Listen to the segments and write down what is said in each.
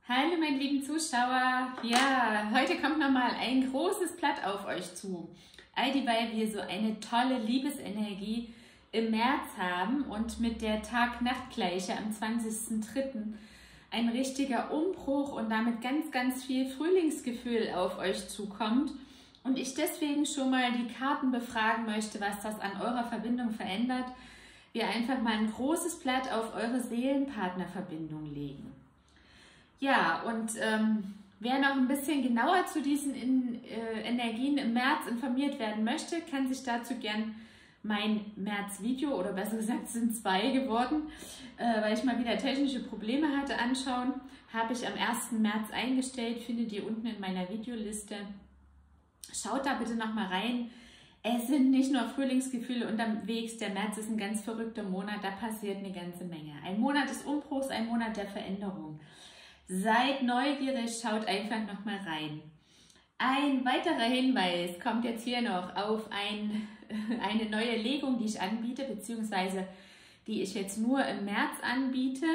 Hallo meine lieben Zuschauer, ja, heute kommt nochmal ein großes Blatt auf euch zu. All dieweil wir so eine tolle Liebesenergie im März haben und mit der Tag-Nacht-Gleiche am 20.03. ein richtiger Umbruch und damit ganz viel Frühlingsgefühl auf euch zukommt. Und ich deswegen schon mal die Karten befragen möchte, was das an eurer Verbindung verändert. Wir einfach mal ein großes Blatt auf eure Seelenpartnerverbindung legen. Ja, und wer noch ein bisschen genauer zu diesen Energien im März informiert werden möchte, kann sich dazu gern mein März-Video, oder besser gesagt, es sind 2 geworden, weil ich mal wieder technische Probleme hatte, anschauen. Habe ich am 1. März eingestellt, findet ihr unten in meiner Videoliste. Schaut da bitte nochmal rein. Es sind nicht nur Frühlingsgefühle unterwegs, der März ist ein ganz verrückter Monat, da passiert eine ganze Menge. Ein Monat des Umbruchs, ein Monat der Veränderung. Seid neugierig, schaut einfach nochmal rein. Ein weiterer Hinweis kommt jetzt hier noch auf eine neue Legung, die ich anbiete, beziehungsweise die ich jetzt nur im März anbiete.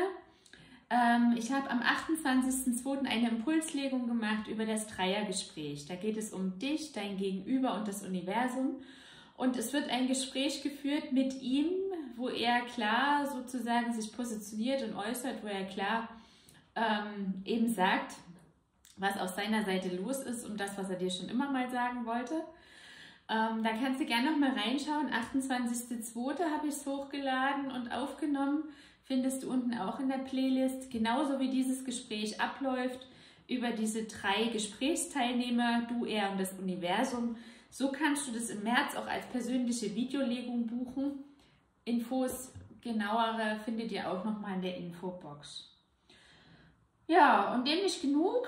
Ich habe am 28.02. eine Impulslegung gemacht über das Dreiergespräch. Da geht es um dich, dein Gegenüber und das Universum. Und es wird ein Gespräch geführt mit ihm, wo er klar sozusagen sich positioniert und äußert, wo er klar eben sagt, was auf seiner Seite los ist und das, was er dir schon immer mal sagen wollte. Da kannst du gerne noch mal reinschauen. 28.02. habe ich es hochgeladen und aufgenommen. Findest du unten auch in der Playlist. Genauso wie dieses Gespräch abläuft über diese 3 Gesprächsteilnehmer, du, er und das Universum. So kannst du das im März auch als persönliche Videolegung buchen. Infos, genauere, findet ihr auch noch mal in der Infobox. Ja, und dem nicht genug.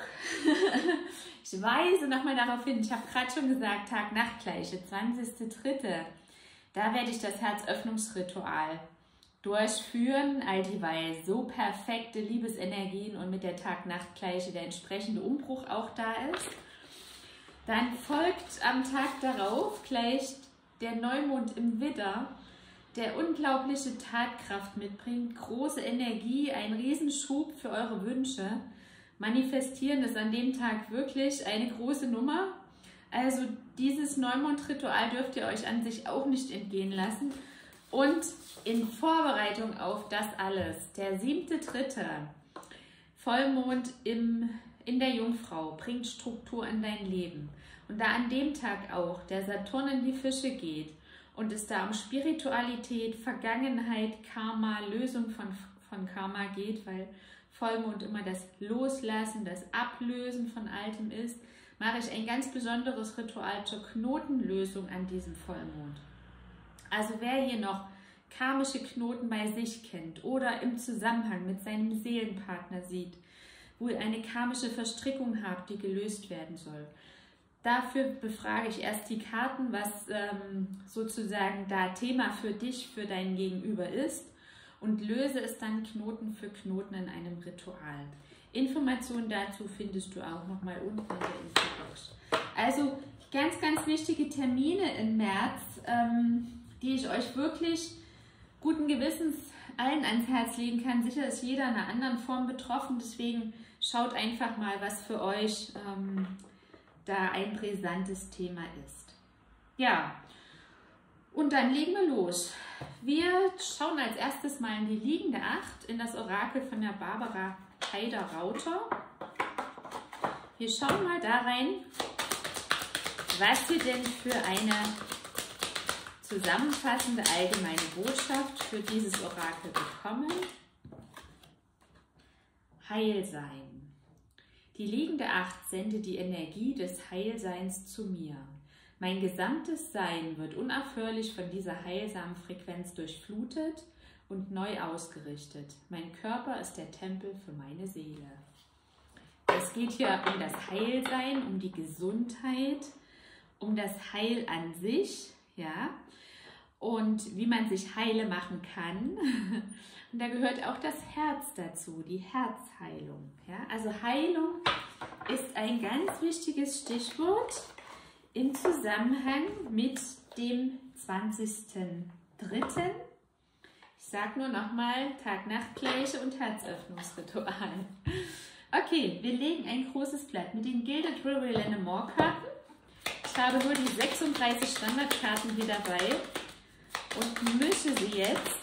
Ich weise nochmal darauf hin, ich habe gerade schon gesagt, Tag-Nacht-Gleiche, 20.03. Da werde ich das Herzöffnungsritual durchführen, all dieweil so perfekte Liebesenergien und mit der Tag-Nacht-Gleiche der entsprechende Umbruch auch da ist. Dann folgt am Tag darauf gleich der Neumond im Widder, der unglaubliche Tatkraft mitbringt, große Energie, ein Riesenschub für eure Wünsche. Manifestieren ist an dem Tag wirklich eine große Nummer. Also dieses Neumondritual dürft ihr euch an sich auch nicht entgehen lassen. Und in Vorbereitung auf das alles, der 7.3. Vollmond in der Jungfrau bringt Struktur in dein Leben. Und da an dem Tag auch der Saturn in die Fische geht, und es da um Spiritualität, Vergangenheit, Karma, Lösung von Karma geht, weil Vollmond immer das Loslassen, das Ablösen von Altem ist, mache ich ein ganz besonderes Ritual zur Knotenlösung an diesem Vollmond. Also wer hier noch karmische Knoten bei sich kennt oder im Zusammenhang mit seinem Seelenpartner sieht, wo ihr eine karmische Verstrickung habt, die gelöst werden soll, dafür befrage ich erst die Karten, was sozusagen da Thema für dich, für dein Gegenüber ist, und löse es dann Knoten für Knoten in einem Ritual. Informationen dazu findest du auch nochmal unten in der Infobox. Also ganz wichtige Termine im März, die ich euch wirklich guten Gewissens allen ans Herz legen kann. Sicher ist jeder in einer anderen Form betroffen, deswegen schaut einfach mal, was für euch da ein brisantes Thema ist. Ja, und dann legen wir los. Wir schauen als erstes mal in die liegende 8, in das Orakel von der Barbara Heider-Rauter. Wir schauen mal da rein, was wir denn für eine zusammenfassende allgemeine Botschaft für dieses Orakel bekommen. Heilsein. Die liegende 8 sendet die Energie des Heilseins zu mir. Mein gesamtes Sein wird unaufhörlich von dieser heilsamen Frequenz durchflutet und neu ausgerichtet. Mein Körper ist der Tempel für meine Seele. Es geht hier um das Heilsein, um die Gesundheit, um das Heil an sich, ja, und wie man sich heile machen kann. Und da gehört auch das Herz dazu, die Herzheilung. Ja? Also Heilung ist ein ganz wichtiges Stichwort im Zusammenhang mit dem 20.03. Ich sage nur nochmal Tag-Nacht-Gleiche und Herzöffnungsritual. Okay. Okay, wir legen ein großes Blatt mit den Gilded River Lennemore Karten. Ich habe nur die 36 Standardkarten hier dabei und mische sie jetzt.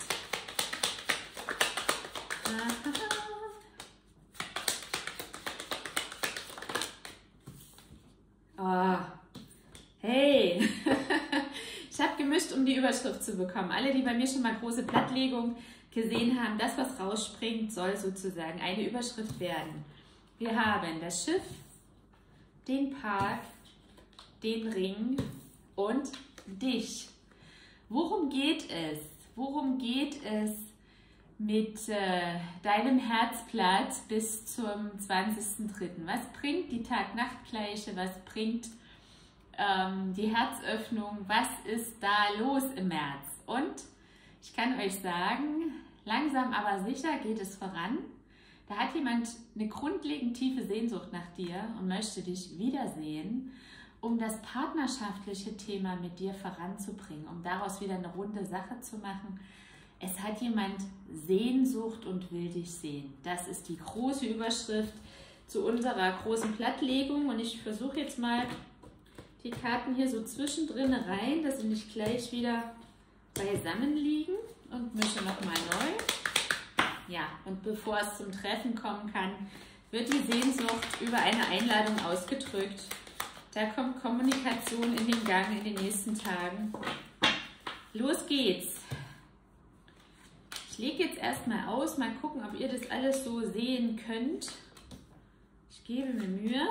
Oh, hey, ich habe gemischt, um die Überschrift zu bekommen. Alle, die bei mir schon mal große Blattlegung gesehen haben, das, was rausspringt, soll sozusagen eine Überschrift werden. Wir haben das Schiff, den Park, den Ring und dich. Worum geht es? Worum geht es mit deinem Herzblatt bis zum 20.03.? Was bringt die Tag-Nacht-Gleiche? Was bringt die Herzöffnung? Was ist da los im März? Und ich kann euch sagen, langsam aber sicher geht es voran. Da hat jemand eine grundlegend tiefe Sehnsucht nach dir und möchte dich wiedersehen, um das partnerschaftliche Thema mit dir voranzubringen, um daraus wieder eine runde Sache zu machen. Es hat jemand Sehnsucht und will dich sehen. Das ist die große Überschrift zu unserer großen Blattlegung. Und ich versuche jetzt mal die Karten hier so zwischendrin rein, dass sie nicht gleich wieder beisammen liegen, und mische nochmal neu. Ja, und bevor es zum Treffen kommen kann, wird die Sehnsucht über eine Einladung ausgedrückt. Da kommt Kommunikation in den Gang in den nächsten Tagen. Los geht's. Ich lege jetzt erstmal aus, mal gucken, ob ihr das alles so sehen könnt. Ich gebe mir Mühe.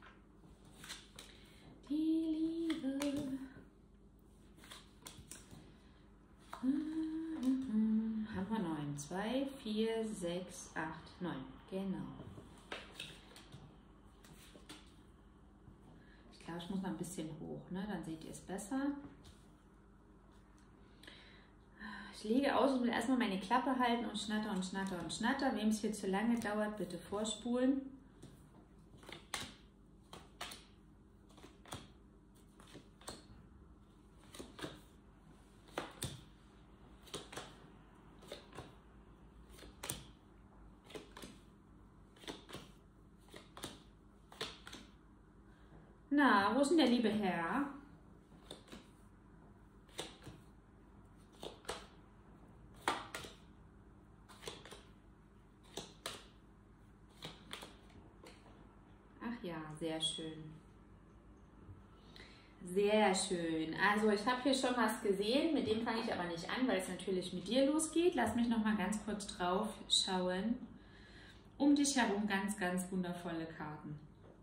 Die Liebe. Haben wir 9. 2, 4, 6, 8, 9. Genau. Ich glaube, ich muss noch ein bisschen hoch, ne? Dann seht ihr es besser. Ich lege aus und will erstmal meine Klappe halten und schnatter und schnatter und schnatter. Wem es hier zu lange dauert, bitte vorspulen. Na, wo ist denn der liebe Herr? Ach ja, sehr schön. Sehr schön. Also ich habe hier schon was gesehen, mit dem fange ich aber nicht an, weil es natürlich mit dir losgeht. Lass mich noch mal ganz kurz drauf schauen. Um dich herum ganz, ganz wundervolle Karten.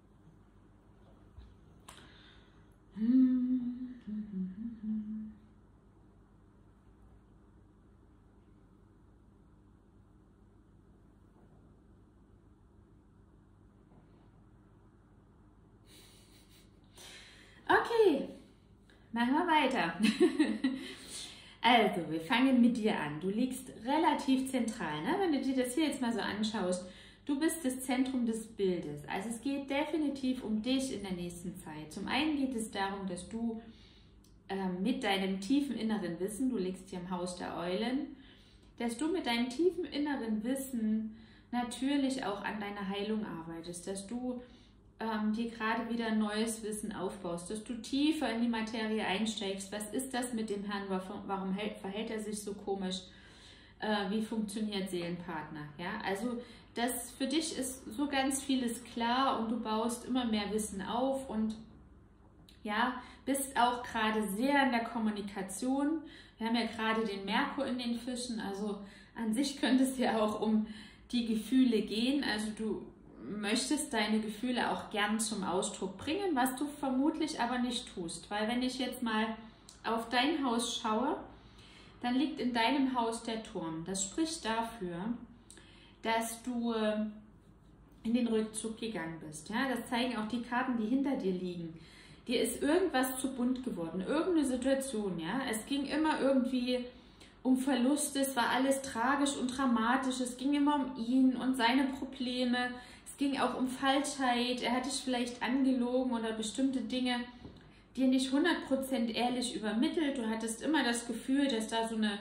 Okay, machen wir weiter. Also, wir fangen mit dir an. Du liegst relativ zentral, ne? Wenn du dir das hier jetzt mal so anschaust. Du bist das Zentrum des Bildes. Also es geht definitiv um dich in der nächsten Zeit. Zum einen geht es darum, dass du mit deinem tiefen inneren Wissen, du liegst hier im Haus der Eulen, dass du mit deinem tiefen inneren Wissen natürlich auch an deiner Heilung arbeitest, dass du dir gerade wieder neues Wissen aufbaust, dass du tiefer in die Materie einsteigst. Was ist das mit dem Herrn? Warum verhält er sich so komisch? Wie funktioniert Seelenpartner? Ja, also das für dich ist so ganz vieles klar und du baust immer mehr Wissen auf und ja, bist auch gerade sehr in der Kommunikation. Wir haben ja gerade den Merkur in den Fischen, also an sich könnte es ja auch um die Gefühle gehen. Also du möchtest deine Gefühle auch gern zum Ausdruck bringen, was du vermutlich aber nicht tust. Weil wenn ich jetzt mal auf dein Haus schaue, dann liegt in deinem Haus der Turm. Das spricht dafür, dass du in den Rückzug gegangen bist. Ja? Das zeigen auch die Karten, die hinter dir liegen. Dir ist irgendwas zu bunt geworden, irgendeine Situation. Ja? Es ging immer irgendwie um Verluste, es war alles tragisch und dramatisch, es ging immer um ihn und seine Probleme, es ging auch um Falschheit, er hat dich vielleicht angelogen oder bestimmte Dinge dir nicht 100% ehrlich übermittelt. Du hattest immer das Gefühl, dass da so eine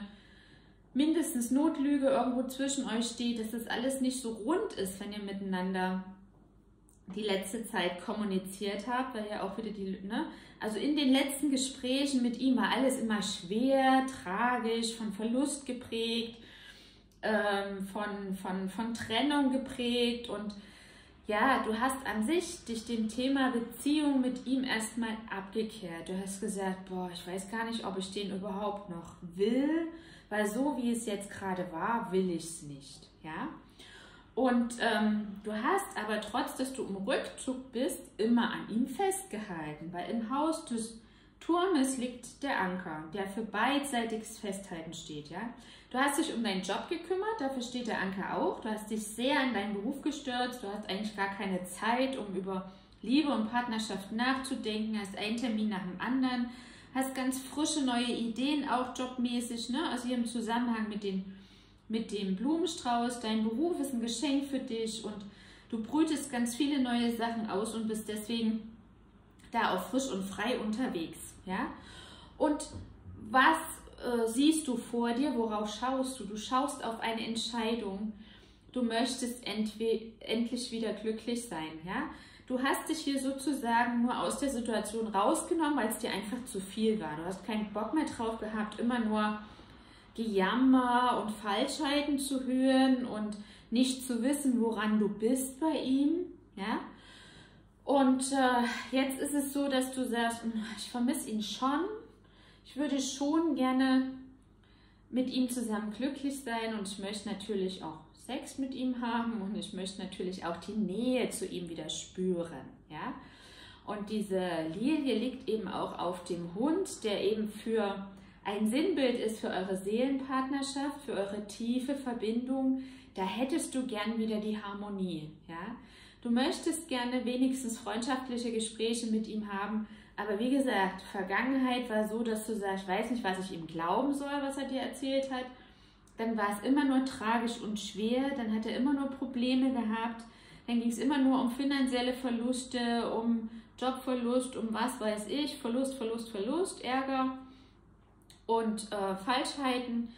mindestens Notlüge irgendwo zwischen euch steht, dass das alles nicht so rund ist, wenn ihr miteinander die letzte Zeit kommuniziert habt, weil ja auch wieder die, ne? Also in den letzten Gesprächen mit ihm war alles immer schwer, tragisch, von Verlust geprägt, von Trennung geprägt und ja, du hast an sich dich dem Thema Beziehung mit ihm erstmal abgekehrt. Du hast gesagt, boah, ich weiß gar nicht, ob ich den überhaupt noch will, weil so wie es jetzt gerade war, will ich es nicht, ja. Und du hast aber trotz, dass du im Rückzug bist, immer an ihm festgehalten, weil im Haus des Turmes liegt der Anker, der für beidseitiges Festhalten steht, ja. Du hast dich um deinen Job gekümmert, dafür steht der Anker auch. Du hast dich sehr in deinen Beruf gestürzt, du hast eigentlich gar keine Zeit, um über Liebe und Partnerschaft nachzudenken, hast einen Termin nach dem anderen, hast ganz frische neue Ideen, auch jobmäßig, ne? Also hier im Zusammenhang mit dem Blumenstrauß, dein Beruf ist ein Geschenk für dich und du brütest ganz viele neue Sachen aus und bist deswegen da auch frisch und frei unterwegs, ja. Und was siehst du vor dir, worauf schaust du? Du schaust auf eine Entscheidung. Du möchtest endlich wieder glücklich sein, ja? Du hast dich hier sozusagen nur aus der Situation rausgenommen, weil es dir einfach zu viel war. Du hast keinen Bock mehr drauf gehabt, immer nur Gejammer und Falschheiten zu hören und nicht zu wissen, woran du bist bei ihm, ja? Und jetzt ist es so, dass du sagst, ich vermisse ihn schon. Ich würde schon gerne mit ihm zusammen glücklich sein und ich möchte natürlich auch Sex mit ihm haben und ich möchte natürlich auch die Nähe zu ihm wieder spüren, ja. Und diese Lilie liegt eben auch auf dem Hund, der eben für ein Sinnbild ist für eure Seelenpartnerschaft, für eure tiefe Verbindung. Da hättest du gern wieder die Harmonie, ja. Du möchtest gerne wenigstens freundschaftliche Gespräche mit ihm haben, aber wie gesagt, Vergangenheit war so, dass du sagst, ich weiß nicht, was ich ihm glauben soll, was er dir erzählt hat. Dann war es immer nur tragisch und schwer, dann hat er immer nur Probleme gehabt, dann ging es immer nur um finanzielle Verluste, um Jobverlust, um was weiß ich, Verlust, Ärger und Falschheiten.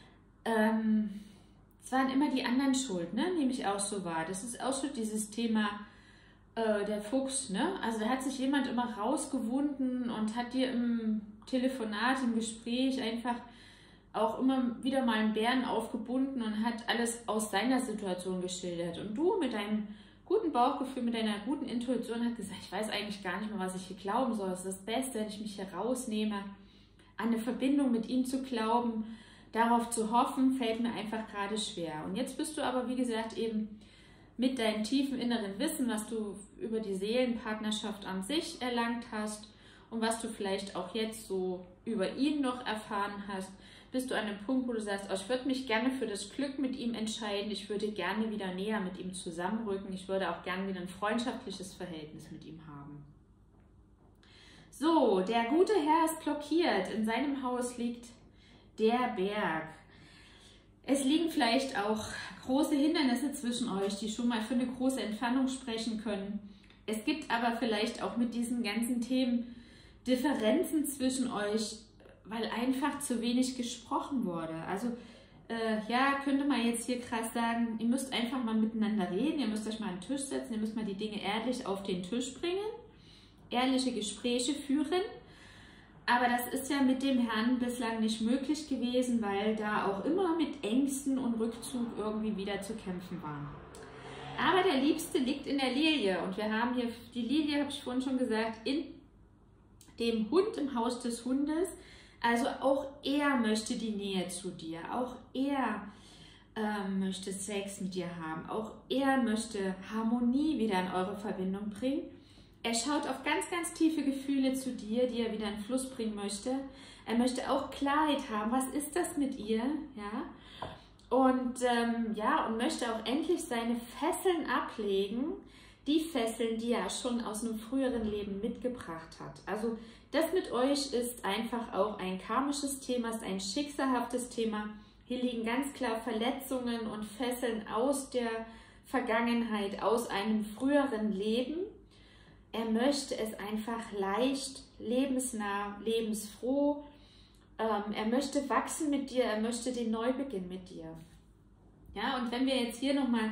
Es waren immer die anderen schuld, ne? Nehme ich auch so wahr. Das ist auch so dieses Thema der Fuchs, ne? Also da hat sich jemand immer rausgewunden und hat dir im Telefonat, im Gespräch einfach auch immer wieder mal einen Bären aufgebunden und hat alles aus seiner Situation geschildert. Und du mit deinem guten Bauchgefühl, mit deiner guten Intuition hast gesagt, ich weiß eigentlich gar nicht mehr, was ich hier glauben soll. Es ist das Beste, wenn ich mich hier rausnehme, an eine Verbindung mit ihm zu glauben, darauf zu hoffen, fällt mir einfach gerade schwer. Und jetzt bist du aber, wie gesagt, eben mit deinem tiefen inneren Wissen, was du über die Seelenpartnerschaft an sich erlangt hast und was du vielleicht auch jetzt so über ihn noch erfahren hast, bist du an einem Punkt, wo du sagst, oh, ich würde mich gerne für das Glück mit ihm entscheiden, ich würde gerne wieder näher mit ihm zusammenrücken, ich würde auch gerne wieder ein freundschaftliches Verhältnis mit ihm haben. So, der gute Herr ist blockiert, in seinem Haus liegt der Berg. Es liegen vielleicht auch große Hindernisse zwischen euch, die schon mal für eine große Entfernung sprechen können. Es gibt aber vielleicht auch mit diesen ganzen Themen Differenzen zwischen euch, weil einfach zu wenig gesprochen wurde. Also ja, könnte man jetzt hier krass sagen, ihr müsst einfach mal miteinander reden, ihr müsst euch mal an den Tisch setzen, ihr müsst mal die Dinge ehrlich auf den Tisch bringen, ehrliche Gespräche führen. Aber das ist ja mit dem Herrn bislang nicht möglich gewesen, weil da auch immer mit Ängsten und Rückzug irgendwie wieder zu kämpfen waren. Aber der Liebste liegt in der Lilie und wir haben hier die Lilie, habe ich vorhin schon gesagt, in dem Hund, im Haus des Hundes. Also auch er möchte die Nähe zu dir, auch er möchte Sex mit dir haben, auch er möchte Harmonie wieder in eure Verbindung bringen. Er schaut auf ganz, ganz tiefe Gefühle zu dir, die er wieder in Fluss bringen möchte. Er möchte auch Klarheit haben, was ist das mit ihr, ja? Und ja, und möchte auch endlich seine Fesseln ablegen, die Fesseln, die er schon aus einem früheren Leben mitgebracht hat. Also das mit euch ist einfach auch ein karmisches Thema, ist ein schicksalhaftes Thema. Hier liegen ganz klar Verletzungen und Fesseln aus der Vergangenheit, aus einem früheren Leben. Er möchte es einfach leicht, lebensnah, lebensfroh. Er möchte wachsen mit dir, er möchte den Neubeginn mit dir. Ja, und wenn wir jetzt hier nochmal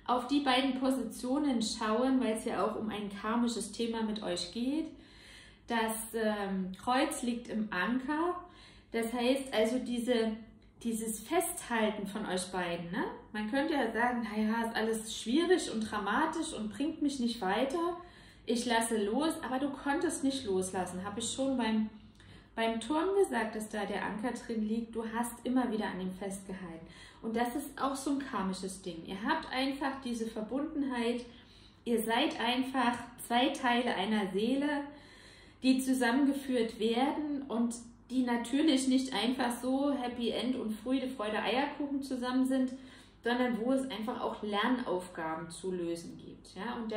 auf die beiden Positionen schauen, weil es ja auch um ein karmisches Thema mit euch geht. Das Kreuz liegt im Anker. Das heißt also dieses Festhalten von euch beiden. Ne? Man könnte ja sagen, naja, ist alles schwierig und dramatisch und bringt mich nicht weiter. Ich lasse los, aber du konntest nicht loslassen. Habe ich schon beim Turm gesagt, dass da der Anker drin liegt. Du hast immer wieder an ihm festgehalten. Und das ist auch so ein karmisches Ding. Ihr habt einfach diese Verbundenheit. Ihr seid einfach zwei Teile einer Seele, die zusammengeführt werden und die natürlich nicht einfach so Happy End und Friede, Freude, Eierkuchen zusammen sind, sondern wo es einfach auch Lernaufgaben zu lösen gibt. Ja? Und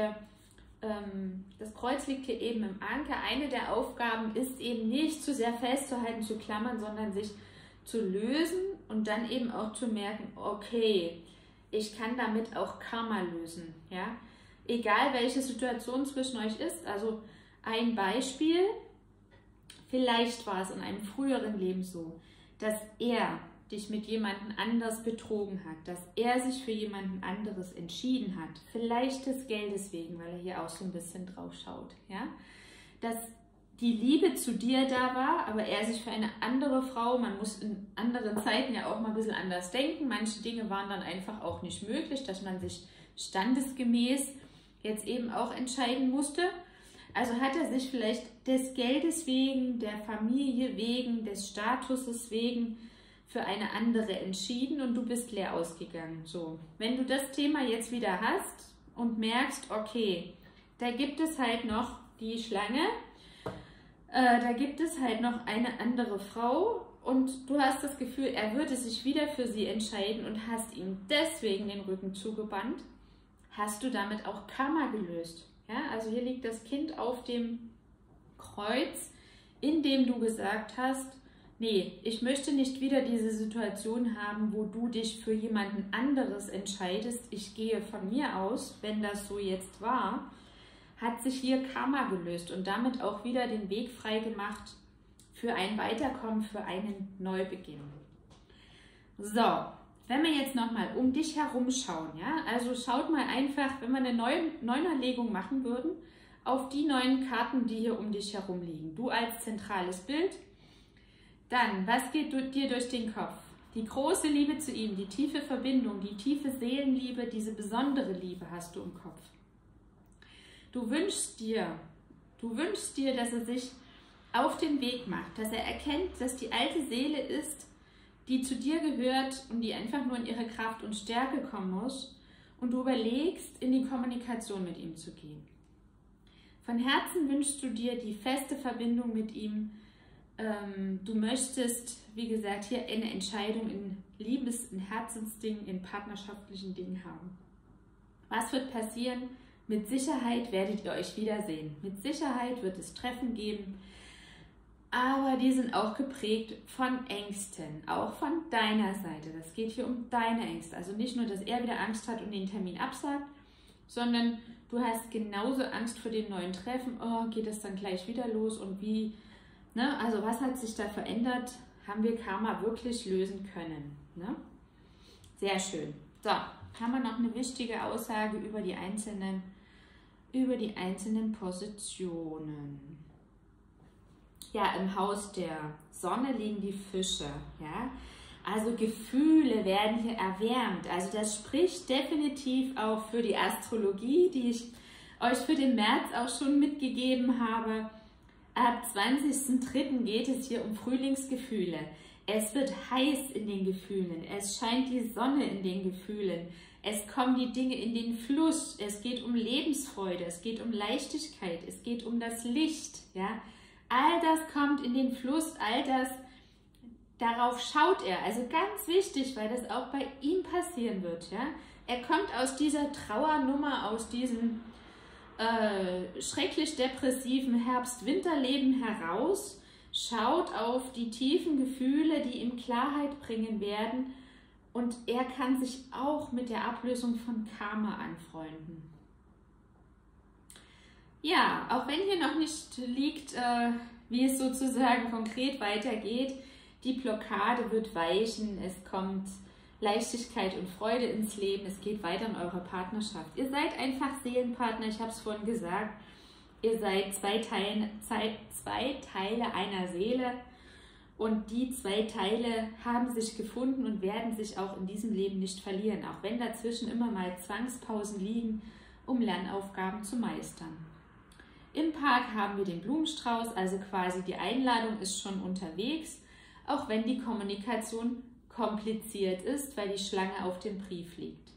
das Kreuz liegt hier eben im Anker. Eine der Aufgaben ist eben nicht zu sehr festzuhalten, zu klammern, sondern sich zu lösen und dann eben auch zu merken, okay, ich kann damit auch Karma lösen. Ja? Egal welche Situation zwischen euch ist. Also ein Beispiel, vielleicht war es in einem früheren Leben so, dass er dich mit jemandem anders betrogen hat, dass er sich für jemanden anderes entschieden hat, vielleicht des Geldes wegen, weil er hier auch so ein bisschen drauf schaut, ja, dass die Liebe zu dir da war, aber er sich für eine andere Frau, man muss in anderen Zeiten ja auch mal ein bisschen anders denken, manche Dinge waren dann einfach auch nicht möglich, dass man sich standesgemäß jetzt eben auch entscheiden musste. Also hat er sich vielleicht des Geldes wegen, der Familie wegen, des Statuses wegen für eine andere entschieden und du bist leer ausgegangen. So, wenn du das Thema jetzt wieder hast und merkst, okay, da gibt es halt noch die Schlange, da gibt es halt noch eine andere Frau und du hast das Gefühl, er würde sich wieder für sie entscheiden und hast ihm deswegen den Rücken zugewandt, hast du damit auch Karma gelöst. Ja, also hier liegt das Kind auf dem Kreuz, in dem du gesagt hast, nee, ich möchte nicht wieder diese Situation haben, wo du dich für jemanden anderes entscheidest. Ich gehe von mir aus, wenn das so jetzt war, hat sich hier Karma gelöst und damit auch wieder den Weg frei gemacht für ein Weiterkommen, für einen Neubeginn. So, wenn wir jetzt nochmal um dich herum schauen, ja, also schaut mal einfach, wenn wir eine Neunerlegung machen würden, auf die 9 Karten, die hier um dich herum liegen. Du als zentrales Bild. Dann, was geht dir durch den Kopf? Die große Liebe zu ihm, die tiefe Verbindung, die tiefe Seelenliebe, diese besondere Liebe hast du im Kopf. Du wünschst dir, dass er sich auf den Weg macht, dass er erkennt, dass die alte Seele ist, die zu dir gehört und die einfach nur in ihre Kraft und Stärke kommen muss und du überlegst, in die Kommunikation mit ihm zu gehen. Von Herzen wünschst du dir die feste Verbindung mit ihm. Du möchtest, wie gesagt, hier eine Entscheidung in in Herzensdingen, in partnerschaftlichen Dingen haben. Was wird passieren? Mit Sicherheit werdet ihr euch wiedersehen. Mit Sicherheit wird es Treffen geben, aber die sind auch geprägt von Ängsten, auch von deiner Seite. Das geht hier um deine Ängste. Also nicht nur, dass er wieder Angst hat und den Termin absagt, sondern du hast genauso Angst vor dem neuen Treffen. Oh, geht es dann gleich wieder los und wie? Ne? Also was hat sich da verändert? Haben wir Karma wirklich lösen können? Ne? Sehr schön. So, haben wir noch eine wichtige Aussage über die einzelnen Positionen. Ja, im Haus der Sonne liegen die Fische. Ja? Also Gefühle werden hier erwärmt. Also das spricht definitiv auch für die Astrologie, die ich euch für den März auch schon mitgegeben habe. Ab 20.03. geht es hier um Frühlingsgefühle. Es wird heiß in den Gefühlen. Es scheint die Sonne in den Gefühlen. Es kommen die Dinge in den Fluss. Es geht um Lebensfreude. Es geht um Leichtigkeit. Es geht um das Licht. Ja? All das kommt in den Fluss. All das, darauf schaut er. Also ganz wichtig, weil das auch bei ihm passieren wird. Ja? Er kommt aus dieser Trauernummer, aus diesem schrecklich depressiven Herbst-Winterleben heraus, schaut auf die tiefen Gefühle, die ihm Klarheit bringen werden und er kann sich auch mit der Ablösung von Karma anfreunden. Ja, auch wenn hier noch nicht liegt, wie es sozusagen konkret weitergeht, die Blockade wird weichen, es kommt Leichtigkeit und Freude ins Leben. Es geht weiter in eurer Partnerschaft. Ihr seid einfach Seelenpartner, ich habe es vorhin gesagt. Ihr seid zwei Teile einer Seele und die zwei Teile haben sich gefunden und werden sich auch in diesem Leben nicht verlieren, auch wenn dazwischen immer mal Zwangspausen liegen, um Lernaufgaben zu meistern. Im Park haben wir den Blumenstrauß, also quasi die Einladung ist schon unterwegs, auch wenn die Kommunikation kompliziert ist, weil die Schlange auf dem Brief liegt.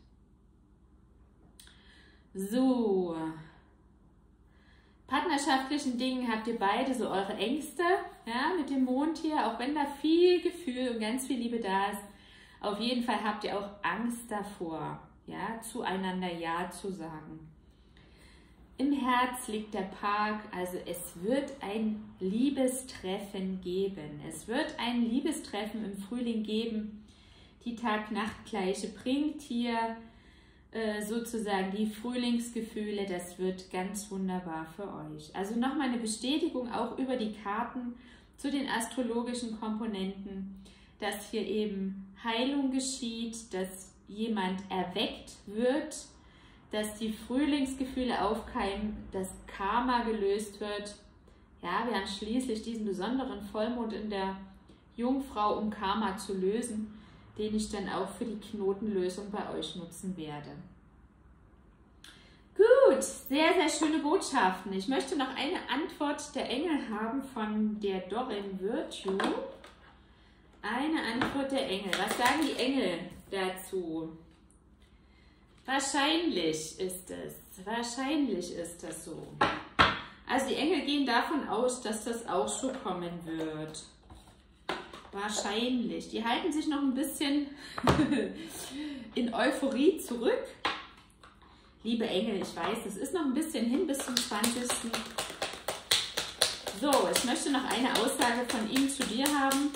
So, partnerschaftlichen Dingen habt ihr beide so eure Ängste, ja, mit dem Mond hier, auch wenn da viel Gefühl und ganz viel Liebe da ist. Auf jeden Fall habt ihr auch Angst davor, ja, zueinander Ja zu sagen. Im Herz liegt der Park, also es wird ein Liebestreffen geben. Es wird ein Liebestreffen im Frühling geben. Die Tag-Nacht-Gleiche bringt hier sozusagen die Frühlingsgefühle. Das wird ganz wunderbar für euch. Also nochmal eine Bestätigung auch über die Karten zu den astrologischen Komponenten, dass hier eben Heilung geschieht, dass jemand erweckt wird, dass die Frühlingsgefühle aufkeimen, dass Karma gelöst wird. Ja, wir haben schließlich diesen besonderen Vollmond in der Jungfrau, um Karma zu lösen, den ich dann auch für die Knotenlösung bei euch nutzen werde. Gut, sehr, sehr schöne Botschaften. Ich möchte noch eine Antwort der Engel haben von der Doreen Virtue. Eine Antwort der Engel. Was sagen die Engel dazu? Wahrscheinlich ist es so. Also die Engel gehen davon aus, dass das auch so kommen wird. Wahrscheinlich. Die halten sich noch ein bisschen in Euphorie zurück. Liebe Engel, ich weiß, es ist noch ein bisschen hin bis zum 20. So, ich möchte noch eine Aussage von ihm zu dir haben.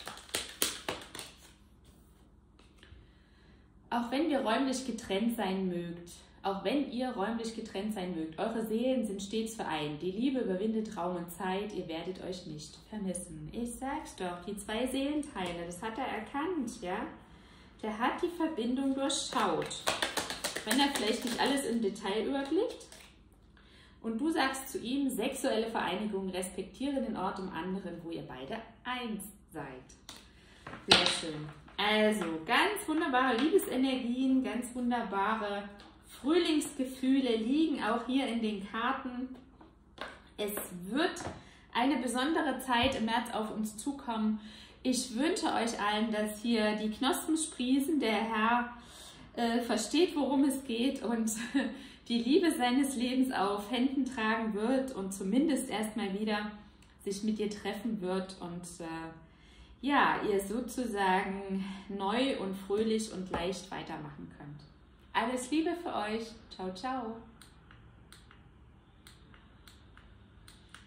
Auch wenn wir räumlich getrennt sein mögt, auch wenn ihr räumlich getrennt sein mögt, eure Seelen sind stets vereint. Die Liebe überwindet Raum und Zeit, ihr werdet euch nicht vermissen. Ich sag's doch, die zwei Seelenteile, das hat er erkannt, ja? Der hat die Verbindung durchschaut. Wenn er vielleicht nicht alles im Detail überblickt. Und du sagst zu ihm, sexuelle Vereinigung, respektiere den Ort im anderen, wo ihr beide eins seid. Sehr schön. Also, ganz wunderbare Liebesenergien, ganz wunderbare Frühlingsgefühle liegen auch hier in den Karten. Es wird eine besondere Zeit im März auf uns zukommen. Ich wünsche euch allen, dass hier die Knospen sprießen, der Herr versteht, worum es geht und die Liebe seines Lebens auf Händen tragen wird und zumindest erstmal wieder sich mit dir treffen wird und ja, ihr sozusagen neu und fröhlich und leicht weitermachen könnt. Alles Liebe für euch. Ciao, ciao.